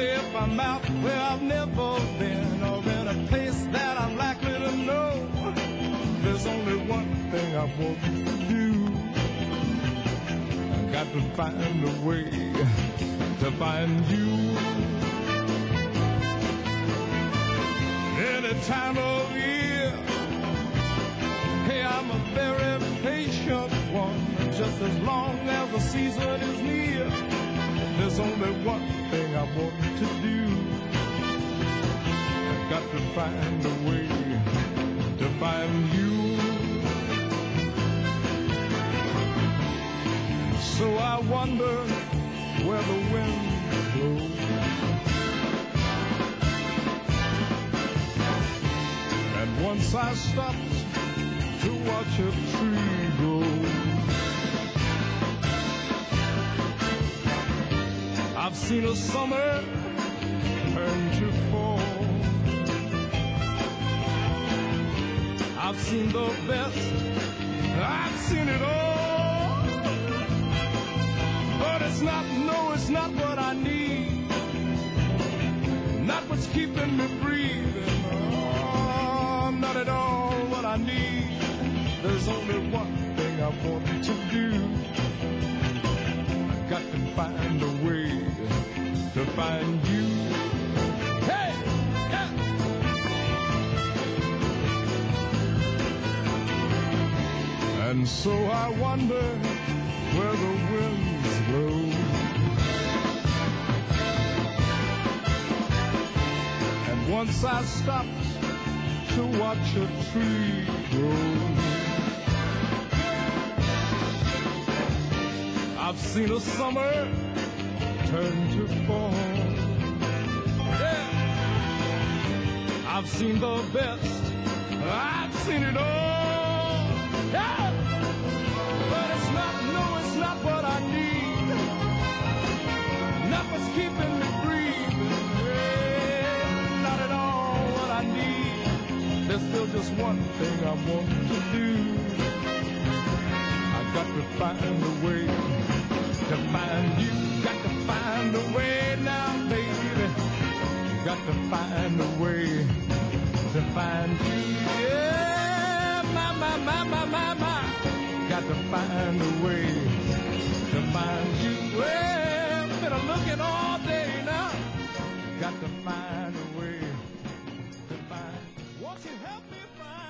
if I'm out where I've never been, or in a place that I'm likely to know, there's only one thing I want to do. I got to find a way to find you. Any time of year, hey, I'm a very patient one. Just as long as the season is near, there's only one thing I want to do. I got to find a way to find you. So I wonder where the wind blows, and once I stopped to watch a tree grow. I've seen a summer turn to fall. I've seen the best, I've seen it all. But it's not, no, it's not what I need. Not what's keeping me breathing. Oh, not at all what I need. There's only one thing I want to do. I got to find a way to find you. Hey! Yeah! And so I wonder where the winds blow. And once I stopped to watch a tree grow. I've seen a summer turn to fall. Yeah. I've seen the best, I've seen it all. Yeah. But it's not, no, it's not what I need. Not what's keeping me breathing. Yeah. Not at all what I need. There's still just one thing I want to do. I got to find a way to find you. Got to find a way now, baby. Got to find a way to find you. Yeah, my. Got to find a way to find you. Well, been looking all day now. Got to find a way to find. Won't you help me find?